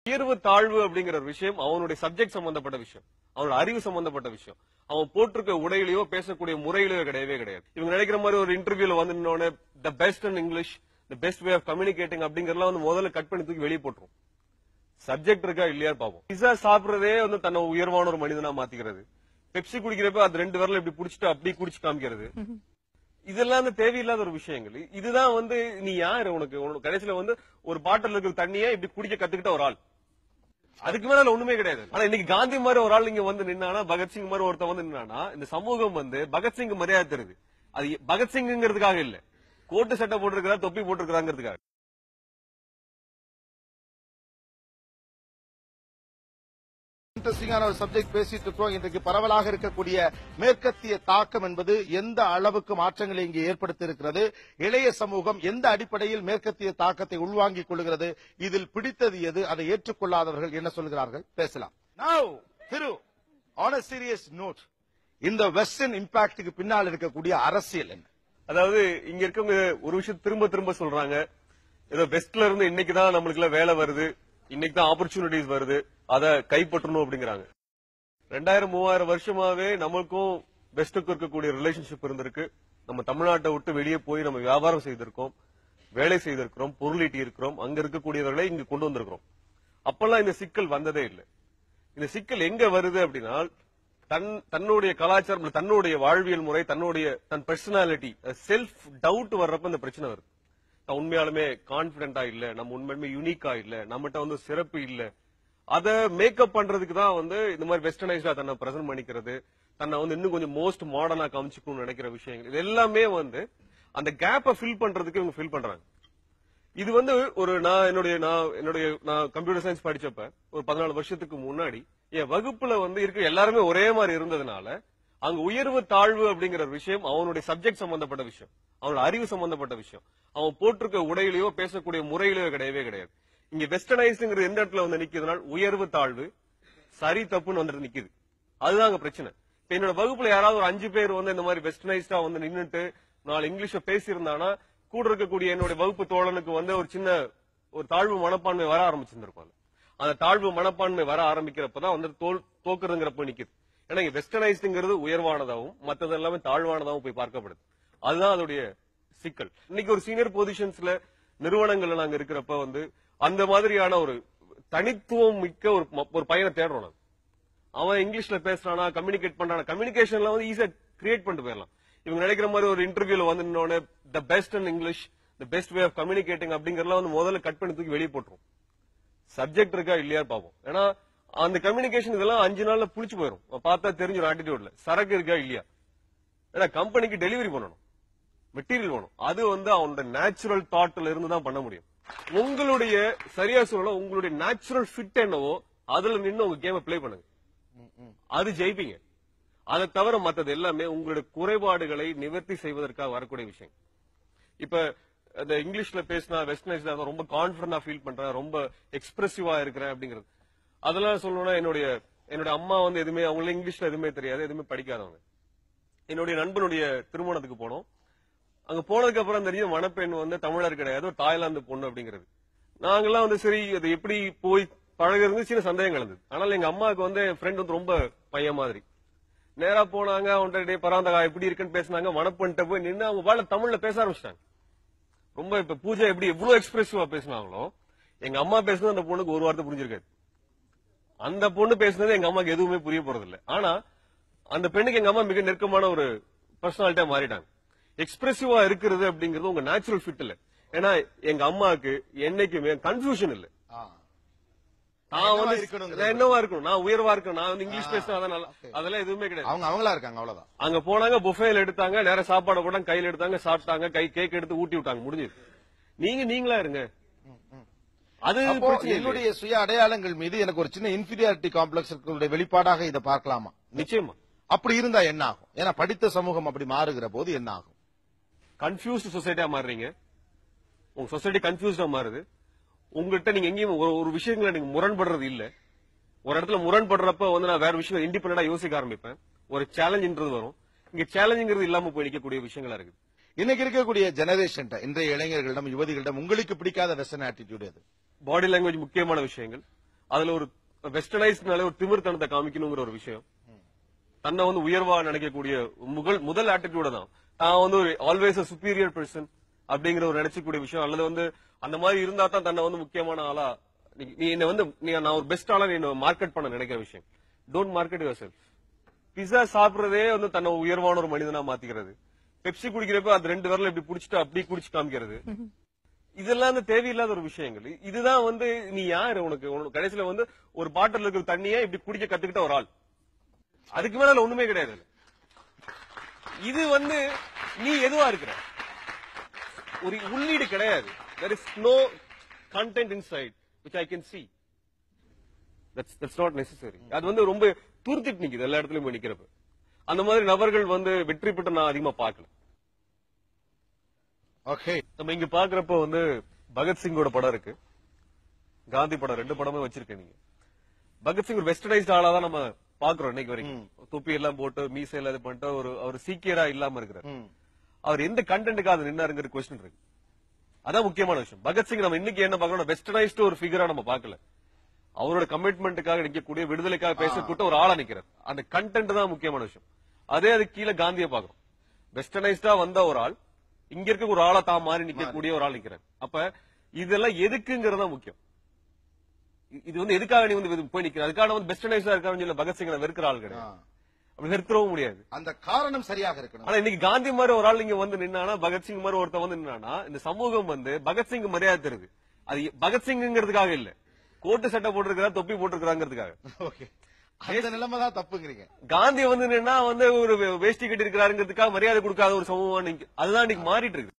உயர்வு தாழ்வு அப்படிங்கிற ஒரு விஷயம் அவனுடைய சப்ஜெக்ட் சம்பந்தப்பட்ட விஷயம், அவனோட அறிவு சம்பந்தப்பட்ட விஷயம். அவன் போட்டிருக்க உடையிலயோ பேசக்கூடிய முறையிலயோ கிடையவே கிடையாது. இவங்க நினைக்கிற மாதிரி ஒரு இன்டர்வியூல வந்து the best in English, the best way of communicating அப்படிங்கறதெல்லாம் வந்து முதல்ல கட் பண்ணி தூக்கி வெளியே போட்டுரும். சப்ஜெக்ட் இருக்கா இல்லையா பாப்போம். பிஸா சாப்பிடுறதே வந்து தன்னை உயர்வான ஒரு மனிதனா மாத்திக்கிறது. பெப்சி குடிக்கிறப்ப அது 2 விரல இப்படி புடிச்சிட்டு அப்படி குடிச்சு காமிக்கிறது. இதெல்லாம் வந்து தேவையில்லாத ஒரு விஷயங்கள். இதுதான் வந்து நீ யாரு, உனக்கு கடைசியில வந்து ஒரு பாட்டில் இருக்கிற தண்ணியே இப்படி குடிக்க கத்துக்கிட்ட ஒரு ஆள். அதுக்கு மேல ஒண்ணுமே கிடையாது. ஆனா இன்னைக்கு காந்தி மாதிரி ஒரு ஆள் இங்க வந்து நின்னானா, பகத்சிங் மாதிரி ஒருத்தன் வந்து நின்னானா, இந்த சமூகம் வந்து பகத்சிங் மரியாதை தருது. அது பகத்சிங்கிறதுக்காக இல்ல, கோட்டு சட்டை போட்டிருக்கிறா தொப்பி போட்டிருக்கிறாங்கிறதுக்காக. இன்ட்ரெஸ்டிங்கான ஒரு சப்ஜெக்ட் பேசிட்டு இருக்கோம். இன்றைக்கு பரவலாக இருக்கக்கூடிய மேற்கத்திய தாக்கம் என்பது எந்த அளவுக்கு மாற்றங்களை இங்கே ஏற்படுத்தி இருக்கிறது, இளைய சமூகம் எந்த அடிப்படையில் மேற்கத்திய தாக்கத்தை உள்வாங்கிக் கொள்கிறது, இதில் பிடித்தது எது, அதை ஏற்றுக்கொள்ளாதவர்கள் என்ன சொல்கிறார்கள், பேசலாம். Now, Thiru, on a serious note, இந்த வெஸ்டர்ன் இம்பாக்டுக்கு பின்னால் இருக்கக்கூடிய அரசியல் என்ன? அதாவது இங்க இருக்கவங்க ஒரு விஷயம் திரும்ப திரும்ப சொல்றாங்க, ஏதோ வெஸ்ட்ல இருந்து இன்னைக்குதான் நம்மளுக்கு வேலை வருது, இன்னைக்கு தான் ஆப்பர்ச்சுனிட்டிஸ் வருது, அத கைப்பற்றணும் அப்படிங்கிறாங்க. 2000-3000 வருஷமாவே நம்மளுக்கும் வெஸ்டுக்கும் இருக்கக்கூடிய ரிலேஷன்ஷிப் இருந்திருக்கு. நம்ம தமிழ்நாட்டை விட்டு வெளியே போய் நம்ம வியாபாரம் செய்திருக்கோம், வேலை செய்திருக்கிறோம், பொருளீட்டி இருக்கிறோம், அங்க இருக்கக்கூடியவர்களை இங்க கொண்டு வந்திருக்கிறோம். அப்பெல்லாம் இந்த சிக்கல் வந்ததே இல்லை. இந்த சிக்கல் எங்க வருது அப்படின்னா, தன்னுடைய கலாச்சாரம், தன்னுடைய வாழ்வியல் முறை, தன் பர்சனாலிட்டி, செல்ஃப் டவுட் வர்றப்ப இந்த பிரச்சனை வருது. உண்மையாலுமே கான்பிடென்டா இல்ல, நம்ம உண்மையுமே யூனிக்கா இல்ல, நம்மகிட்ட வந்து சிறப்பு இல்ல, அத மேக்கப் பண்றதுக்கு தான் வந்து இந்த மாதிரி வெஸ்டர்னைஸ்டா தன்னை பிரசன்ட் பண்ணிக்கிறது, தன்னை வந்து இன்னும் கொஞ்சம் மோஸ்ட் மாடர்னா காமிச்சுக்கணும்னு நினைக்கிற விஷயங்கள், இது எல்லாமே வந்து அந்த கேப்பை ஃபில் பண்றதுக்கு இவங்க ஃபில் பண்றாங்க. இது வந்து ஒரு நான் கம்ப்யூட்டர் சயின்ஸ் படிச்சப்ப ஒரு 14 வருஷத்துக்கு முன்னாடி என் வகுப்புல வந்து இருக்க எல்லாருமே ஒரே மாதிரி இருந்ததுனால அங்க உயர்வு தாழ்வு அப்படிங்கிற ஒரு விஷயம் அவனுடைய சப்ஜெக்ட் சம்பந்தப்பட்ட விஷயம், அவனோட அறிவு சம்பந்தப்பட்ட விஷயம், அவன் போட்டிருக்க உடையிலயோ பேசக்கூடிய முறையிலயோ கிடையவே கிடையாது. இங்க வெஸ்டர்னைஸ்ங்கிற எந்த இடத்துல வந்து நிக்கிறதுனால உயர்வு தாழ்வு சரி தப்புன்னு வந்துட்டு நிக்குது. அதுதான் அங்க பிரச்சனை. இப்ப என்னோட வகுப்புல யாராவது ஒரு 5 பேர் வந்து இந்த மாதிரி வெஸ்டர்னைஸ்டா வந்து நின்னுட்டு 4 இங்கிலீஷ பேசியிருந்தானா கூட இருக்கக்கூடிய என்னுடைய வகுப்பு தோழனுக்கு வந்து ஒரு தாழ்வு மனப்பான்மை வர ஆரம்பிச்சிருந்திருக்கும். அந்த தாழ்வு மனப்பான்மை வர ஆரம்பிக்கிறப்பதான் வந்து தோக்குறதுங்கிறப்ப நிக்குது. ஏன்னா இங்க வெஸ்டர்னைஸ்டுங்கிறது உயர்வானதாகவும் மற்றது எல்லாமே தாழ்வானதாகவும் போய் பார்க்கப்படுது. அதுதான் அதோடைய சிக்கல். இன்னைக்கு ஒரு சீனியர் பொசிஷன்ஸ்ல நிறுவனங்கள்ல நாங்க இருக்கிறப்ப வந்து அந்த மாதிரியான ஒரு தனித்துவம் மிக்க ஒரு பையனை தேடுறோம் நாங்க. அவன் இங்கிலீஷ்ல பேசுறானா, கம்யூனிகேட் பண்றானா, கம்யூனிகேஷன்ல வந்து ஈஸியா கிரியேட் பண்ணிட்டு போயிடலாம். இவங்க நினைக்கிற மாதிரி ஒரு இன்டர்வியூல வந்து the best in English, the best way of communicating அப்படிங்கறதெல்லாம் வந்து முதல்ல கட் பண்ணி தூக்கி வெளியே போட்டுரும். சப்ஜெக்ட் இருக்கா இல்லையா பாப்போம். ஏன்னா அந்த கம்யூனிகேஷன் இதெல்லாம் 5 நாள்ல புளிச்சு போயிடும். பார்த்தா தெரிஞ்சிடும் ஆட்டிடியூட்ல சரக்கு இருக்கா இல்லையா. ஏன்னா கம்பெனிக்கு டெலிவரி பண்ணணும், மெட்டீரியல் வேணும். அது வந்து அவனோட நேச்சுரல் தாட்ல இருந்து தான் பண்ண முடியும். உங்களுடைய சரியா சொல்ல உங்களுடைய நேச்சுரல் ஃபிட் என்னவோ அதுல நின்று உங்க கேமை பிளே பண்ணுங்க, அது ஜெயிப்பீங்க. அதை தவிர மற்றது எல்லாமே உங்களுடைய குறைபாடுகளை நிவர்த்தி செய்வதற்காக வரக்கூடிய விஷயம். இப்ப அந்த இங்கிலீஷ்ல பேசினா வெஸ்டர்னைஸ்ல ரொம்ப கான்பிடண்டா ஃபீல் பண்றேன், ரொம்ப எக்ஸ்பிரசிவா இருக்கிறேன் அப்படிங்கிறது அதெல்லாம் சொல்லணும்னா என்னுடைய அம்மா வந்து எதுவுமே அவங்களுக்கு இங்கிலீஷ்ல எதுவுமே தெரியாது, எதுவுமே படிக்காதவங்க. என்னுடைய நண்பனுடைய திருமணத்துக்கு போனோம். அங்க போனதுக்கு அப்புறம் தெரிஞ்ச மணப்பெண் வந்து தமிழர் கிடையாது, ஒரு தாய்லாந்து பொண்ணு அப்படிங்கிறது. நாங்கெல்லாம் வந்து சரி அது எப்படி போய் பழகிறது சின்ன சந்தேகம் கலந்தது. ஆனால் எங்க அம்மாவுக்கு வந்து என் ஃப்ரெண்ட் வந்து ரொம்ப பையன் மாதிரி. நேரா போனாங்க, அவன்கிட்ட பராந்தகா எப்படி இருக்குன்னு பேசினாங்க. மணப்பெண்கிட்ட போய் நின்று அவங்க வாழ தமிழ்ல பேச ஆரம்பிச்சிட்டாங்க. ரொம்ப இப்ப பூஜை எப்படி எவ்வளவு எக்ஸ்பிரசிவா பேசினாங்களோ எங்க அம்மா பேசுனது அந்த பொண்ணுக்கு ஒரு வார்த்தை புரிஞ்சிருக்காது. அந்த பொண்ணு பேசுனது எங்க அம்மாக்கு எதுவுமே புரிய போறது இல்லை. ஆனா அந்த பெண்ணுக்கு எங்க அம்மா மிக நெருக்கமான ஒரு பர்சனாலிட்டியா மாறிட்டாங்க. எக்ஸ்பிரசிவா இருக்கிறது அப்படிங்கிறது உங்க நேச்சுரல் ஃபிட் இல்ல. ஏன்னா எங்க அம்மாவுக்கு என்னைக்குமே கன்ஃபியூஷன் இல்ல. நான் வந்து என்னவா இருக்கணும், நான் உயர்வா இருக்கணும், நான் வந்து இங்கிலீஷ் பேசினா அதெல்லாம் எதுவுமே கிடையாது. அவங்களா இருக்காங்க அவ்வளவுதான். அங்க போனாங்க, புஃபேல எடுத்தாங்க, நேர சாப்பாடு கூட கையில எடுத்தாங்க, சாப்பிட்டாங்க, கேக் எடுத்து ஊட்டி விட்டாங்க, முடிஞ்சது. நீங்களா இருங்க. அது என்னுடைய சுய அடையாளங்கள் மீது எனக்கு ஒரு சின்ன இன்ஃபீரியாரிட்டி காம்ப்ளெக்ஸ் வெளிப்பாடாக இதை பார்க்கலாமா? நிச்சயமா. அப்படி இருந்தா என்ன ஆகும்? ஏன்னா படித்த சமூகம் அப்படி மாறுகிற போது என்ன ஆகும்? கன்ஃபியூஸ்ட் சொசைட்டியா மாறுறீங்க. உங்க சொசைட்டி கன்ஃபியூஸ்டா மாறுது. உங்ககிட்ட நீங்க எங்கேயும் ஒரு விஷயங்களை நீங்க முரண்படுறது இல்ல. ஒரு இடத்துல முரண்படுறப்ப வந்து நான் வேற விஷயம் இண்டிபெண்டா யோசிக்க ஆரம்பிப்பேன். ஒரு சேலஞ்சுன்றது வரும். இங்க சேலஞ்சுங்கிறது இல்லாம போய் நிற்கக்கூடிய விஷயங்களா இருக்குது. இன்னைக்கு இருக்கக்கூடிய ஜெனரேஷன், இன்றைய இளைஞர்களிடம் யுவதிகளிடம் உங்களுக்கு பிடிக்காத வெஸ்டர்ன் ஆட்டிடியூட் எது? பாடி லாங்குவேஜ் முக்கியமான விஷயங்கள். அதுல ஒரு வெஸ்டர்னைஸ்ட்னால ஒரு திமிர்த்தனத்தை காமிக்கணுங்கிற ஒரு விஷயம், தன்னை வந்து உயர்வா நினைக்கக்கூடிய முதல் ஆட்டிடியூட தான் தான் வந்து ஒரு ஆல்வேஸ் சுப்பீரியர் பர்சன் அப்படிங்கிற ஒரு நினைச்சக்கூடிய விஷயம், அல்லது வந்து அந்த மாதிரி இருந்தா தான் தன்னை வந்து முக்கியமான ஆளா நீ என்ன வந்து நான் ஒரு பெஸ்ட் ஆளா நீ மார்க்கெட் பண்ண நினைக்கிற விஷயம். Don't market yourself. Pizza சாப்பிடுறதே வந்து தன்னை உயர்வான ஒரு மனிதனா மாத்திக்கிறது, பெப்சி குடிக்கிறப்ப அது 2 விரல இப்படி புடிச்சிட்டு அப்படி குடிச்சு காமிக்கிறது, இதெல்லாம் வந்து தேவையில்லாத ஒரு விஷயங்கள். இதுதான் வந்து நீ யாரு, உனக்கு கடைசியில வந்து ஒரு பாட்டில் இருக்கிற தண்ணியே இப்படி குடிக்க கத்துக்கிட்ட ஒரு ஆள், அதுக்கு மேல ஒண்ணுமே கிடையாது. இது வந்து நீ எதுவா இருக்கிற ஒரு உள்ளீடு கிடையாது. there is no content inside which I can see. That's not necessary. அது வந்து ரொம்ப தூர்த்திட்டு நிக்குது எல்லா இடத்துலயும் போய் நிக்கிறப்ப. அந்த மாதிரி நபர்கள் வந்து வெற்றி பெற்று நான் அதிகமா பார்க்கல. ஓகே, நம்ம இங்க பாக்குறப்ப வந்து பகத்சிங்கோட படம் இருக்கு, காந்தி படம், 2 படமே வச்சிருக்கேன். நீங்க பகத்சிங் ஒரு வெஸ்டர்னைஸ்ட் ஆளா தான் நம்ம பாக்குறோம் இன்னைக்கு வரைக்கும். தொப்பி எல்லாம் போட்டு மீசையில இது பண்ணிட்டு அவர் சீக்கியரா இல்லாம இருக்கிறார். அவர் எந்த கண்டென்ட்டுக்காக நின்னாருங்கிற கொஸ்டின் இருக்கு. அதான் முக்கியமான விஷயம். பகத்சிங் நம்ம இன்னைக்கு என்ன பாக்கணும், வெஸ்டர்னைஸ்ட் ஒரு ஃபிகரா நம்ம பாக்கல, அவரோட கமிட்மெண்ட்டுக்காக நிக்கக்கூடிய, விடுதலைக்காக பேசக்கூட்ட ஒரு ஆளா நிக்கிறார். அந்த கண்டென்ட் தான் முக்கியமான விஷயம். அதே அது கீழே காந்தியை பாக்குறோம், வெஸ்டர்னைஸ்டா வந்த ஒரு ஆள் இங்க இருக்க ஒரு ஆளா தான் மாறி நிக்கக்கூடிய ஒரு ஆள் நிக்கிறார். அப்ப இதெல்லாம் எதுக்குங்கிறதா முக்கியம். இது வந்து எதுக்காக நீ வந்து போய் நிக்கிற, அதுக்கான வந்து வெஸ்டர்னைஸ்டா இருக்கான்னு சொல்லி பகத்சிங் வெறுக்கிற ஆள் கிடையாது, அப்படி நிறுத்தவும் முடியாது. அந்த காரணம் சரியாக இருக்கணும். ஆனா இன்னைக்கு காந்தி மாதிரி ஒரு ஆள் இங்க வந்து நின்னானா, பகத்சிங் மாதிரி ஒருத்தர் வந்து நின்னானா, இந்த சமூகம் வந்து பகத்சிங் மரியாதை தருது. அது பகத்சிங்கிறதுக்காக இல்ல, கோட்டு சட்டை போட்டிருக்கிறா, தொப்பி போட்டிருக்கிறாங்கிறதுக்காக. ஓகே, அந்த நிலைமை தான் தப்புங்கிறீங்க. காந்தி வந்து நின்னா வந்து ஒரு வேஷ்டி கட்டி இருக்கிறாருங்கிறதுக்காக மரியாதை கொடுக்காத ஒரு சமூகம் அதுதான் இன்னைக்கு மாறிட்டு இருக்கு.